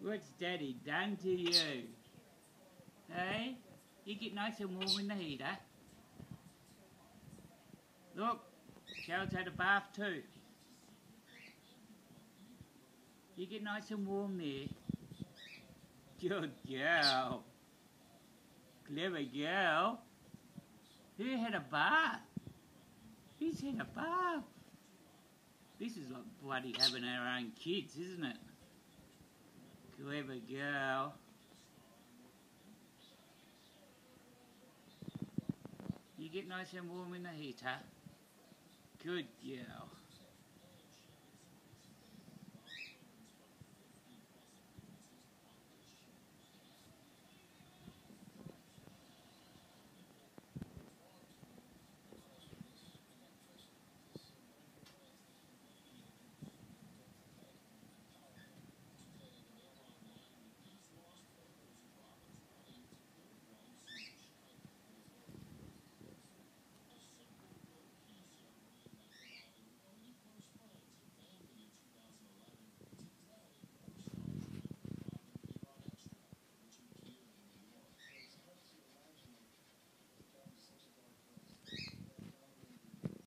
What's Daddy done to you? Hey? You get nice and warm in the heater? Look, Kell's had a bath too. You get nice and warm there. Good girl. Clever girl. Who had a bath? Who's had a bath? This is like bloody having our own kids, isn't it? Clever girl. You get nice and warm in the heater? Good girl.